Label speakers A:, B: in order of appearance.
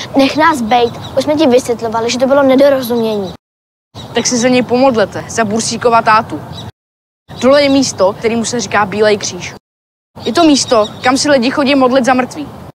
A: Nech nás bejt, už jsme ti vysvětlovali, že to bylo nedorozumění.
B: Tak si za něj pomodlete, za Bursíkova tátu. Dole je místo, kterému se říká Bílej kříž. Je to místo, kam si lidi chodí modlit za mrtvý.